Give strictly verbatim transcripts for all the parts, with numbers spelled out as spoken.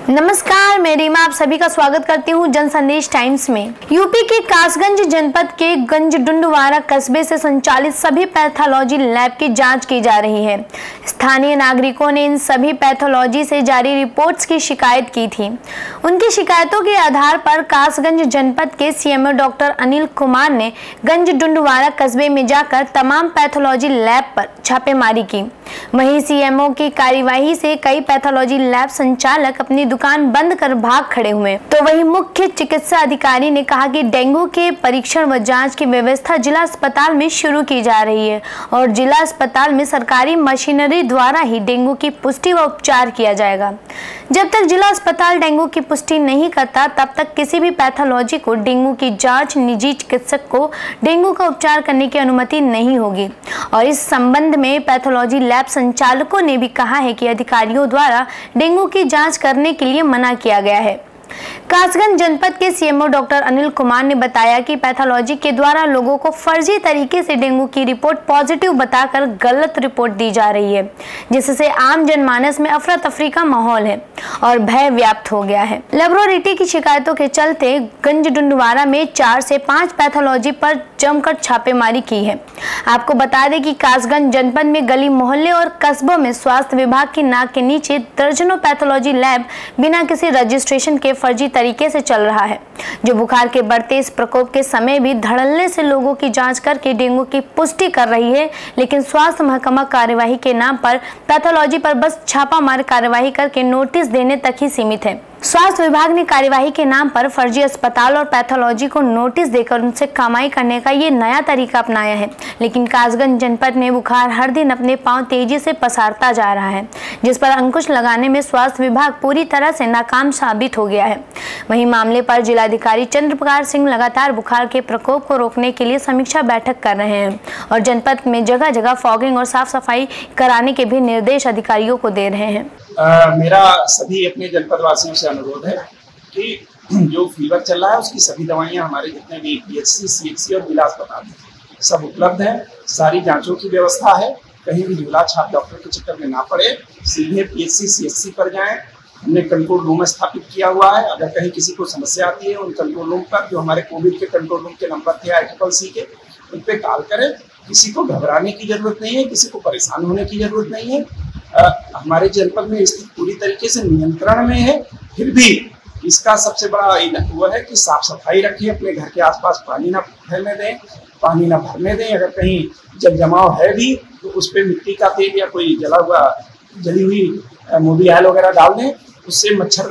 नमस्कार, मैं रीमा आप सभी का स्वागत करती हूँ जन संदेश टाइम्स में। यूपी के कासगंज जनपद के गंजडुंडवारा कस्बे से संचालित सभी पैथोलॉजी लैब की जांच की जा रही है। स्थानीय नागरिकों ने इन सभी पैथोलॉजी से जारी रिपोर्ट्स की शिकायत की थी। उनकी शिकायतों के आधार पर कासगंज जनपद के सीएमओ डॉक्टर अनिल कुमार ने गंजडुंडवारा कस्बे में जाकर तमाम पैथोलॉजी लैब पर छापेमारी की। वहीं सीएमओ की कार्यवाही से कई पैथोलॉजी लैब संचालक अपनी दुकान बंद कर भाग खड़े हुए। तो वहीं मुख्य चिकित्सा अधिकारी ने कहा कि डेंगू के परीक्षण व जांच की व्यवस्था जिला अस्पताल में शुरू की जा रही है और जिला अस्पताल में सरकारी मशीनरी द्वारा ही डेंगू की पुष्टि व उपचार किया जाएगा। जब तक जिला अस्पताल डेंगू की पुष्टि नहीं करता तब तक किसी भी पैथोलॉजी को डेंगू की जांच निजी चिकित्सक को डेंगू का उपचार करने की अनुमति नहीं होगी। और इस संबंध में पैथोलॉजी लैब संचालकों ने भी कहा है कि अधिकारियों द्वारा डेंगू की जांच करने के लिए मना किया गया है। कासगंज जनपद के सीएमओ डॉक्टर अनिल कुमार ने बताया कि पैथोलॉजी के द्वारा लोगों को फर्जी तरीके से डेंगू की रिपोर्ट पॉजिटिव बताकर गलत रिपोर्ट दी जा रही है, जिससे आम जनमानस में अफरा तफरी का माहौल है और भय व्याप्त हो गया है। लेबोरेटरी की शिकायतों के चलते गंजडुंडवारा में चार से पाँच पैथोलॉजी पर जमकर छापेमारी की है। आपको बता दें कि कासगंज जनपद में गली मोहल्ले और कस्बों में स्वास्थ्य विभाग की नाक के नीचे दर्जनों पैथोलॉजी लैब बिना किसी रजिस्ट्रेशन के फर्जी तरीके से चल रहा है, जो बुखार के बढ़ते इस प्रकोप के समय भी धड़ल्ले से लोगों की जांच करके डेंगू की पुष्टि कर रही है। लेकिन स्वास्थ्य महकमा कार्यवाही के नाम पर पैथोलॉजी पर बस छापा मार कार्यवाही करके नोटिस देने तक ही सीमित है। स्वास्थ्य विभाग ने कार्यवाही के नाम पर फर्जी अस्पताल और पैथोलॉजी को नोटिस देकर उनसे कमाई करने का ये नया तरीका अपनाया है। लेकिन कासगंज जनपद में बुखार हर दिन अपने पांव तेजी से पसारता जा रहा है, जिस पर अंकुश लगाने में स्वास्थ्य विभाग पूरी तरह से नाकाम साबित हो गया है। वहीं मामले पर जिलाधिकारी चंद्र प्रकाश सिंह लगातार बुखार के प्रकोप को रोकने के लिए समीक्षा बैठक कर रहे हैं और जनपद में जगह जगह फॉगिंग और साफ सफाई कराने के भी निर्देश अधिकारियों को दे रहे हैं। आ, मेरा सभी अपने जनपद वासियों से अनुरोध है कि जो फीवर चल रहा है उसकी सभी दवाइयां हमारे जितने भी पीएचसी, सीएचसी और जिला अस्पताल सब उपलब्ध है। सारी जांचों की व्यवस्था है। कहीं भी झूला छाप डॉक्टर के चक्कर में ना पड़े, सीधे पीएचसी, सीएचसी पर जाएं। हमने कंट्रोल रूम स्थापित किया हुआ है। अगर कहीं किसी को समस्या आती है उन कंट्रोल रूम पर, जो हमारे कोविड के कंट्रोल रूम के नंबर थे आई ट्रिपल सी के, उन पर कॉल करें। किसी को घबराने की जरूरत नहीं है, किसी को परेशान होने की जरूरत नहीं है। आ, हमारे जनपद में स्थिति पूरी तरीके से नियंत्रण में है। फिर भी इसका सबसे बड़ा वो है कि साफ सफाई रखें, अपने घर के आसपास पानी ना फैलने दें, पानी ना भरने दें। अगर कहीं जल जमाव है भी तो उस पर मिट्टी का तेल या कोई जला हुआ जली हुई मोबी ऑयल वगैरह डाल दें। उससे मच्छर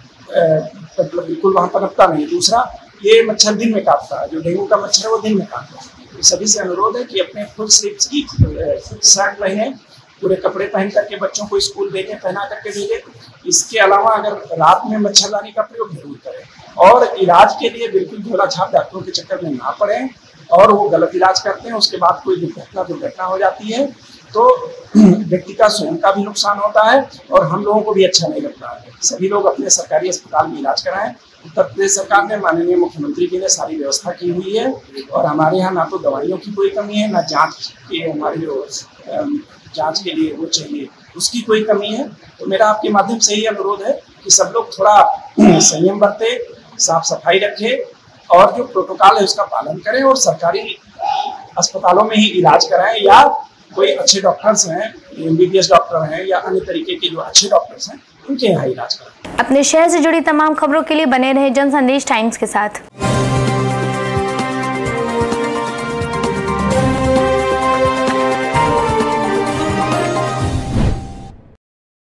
मतलब बिल्कुल वहाँ पनपता नहीं। दूसरा, ये मच्छर दिन में काटता है, जो डेंगू का मच्छर है वो दिन में काटता है। तो सभी से अनुरोध है कि अपने फुल स्लीव्स की शर्ट पहने, पूरे कपड़े पहन करके बच्चों को स्कूल भेजें, पहना करके भेजें। इसके अलावा अगर रात में मच्छरदानी का प्रयोग जरूर करें और इलाज के लिए बिल्कुल झोला छाप डॉक्टरों के चक्कर में ना पड़े और वो गलत इलाज करते हैं। उसके बाद कोई दुर्घटना दुर्घटना हो जाती है तो व्यक्ति का स्वयं का भी नुकसान होता है और हम लोगों को भी अच्छा नहीं लगता है। सभी लोग अपने सरकारी अस्पताल में इलाज कराएं। उत्तर प्रदेश सरकार ने, माननीय मुख्यमंत्री जी ने सारी व्यवस्था की हुई है और हमारे यहाँ ना तो दवाइयों की कोई कमी है, ना जाँच की हमारे जो जांच के लिए वो चाहिए उसकी कोई कमी है। तो मेरा आपके माध्यम से ही अनुरोध है कि सब लोग थोड़ा संयम बरते, साफ सफाई रखें और जो प्रोटोकॉल है उसका पालन करें और सरकारी अस्पतालों में ही इलाज कराएं या कोई अच्छे डॉक्टर्स हैं, एमबीबीएस डॉक्टर हैं या अन्य तरीके के जो अच्छे डॉक्टर्स हैं उनके यहाँ इलाज कराएं। अपने शहर से जुड़ी तमाम खबरों के लिए बने रहे जन संदेश टाइम्स के साथ।